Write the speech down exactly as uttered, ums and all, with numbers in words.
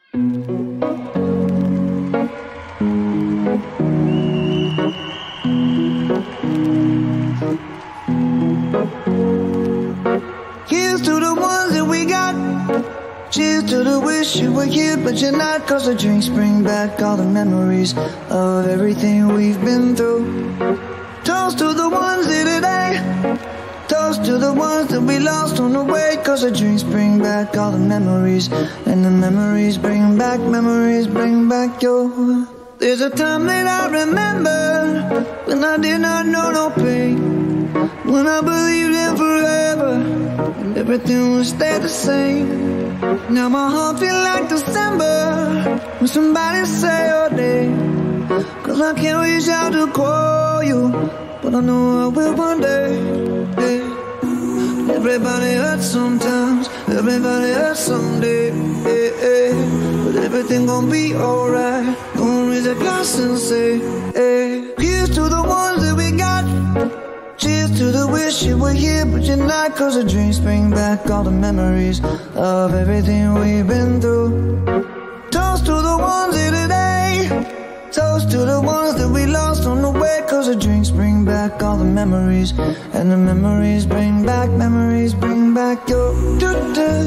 Here's to the ones that we got. Cheers to the wish you were here but you're not. Cause the drinks bring back all the memories of everything we've been through. Toast to the ones here today. Toast to the ones that we lost on the way. Cause the drinks bring back all the memories. And the memories bring back, memories bring back your. There's a time that I remember when I did not know no pain, when I believed in forever and everything would stay the same. Now my heart feel like December when somebody say your name. Cause I can't reach out to call you, but I know I will one day, yeah. Everybody hurts sometimes, everybody hurts someday, yeah, yeah. But everything gon' be alright. Gonna raise a glass and say, hey. Here's to the ones that we got. Cheers to the wish you were here but you're not. Cause the drinks bring back all the memories of everything we've been through. Toast to the ones here today. Toast to the ones that we lost on the way. Cause the drinks bring back all the memories. And the memories bring back, memories bring back your.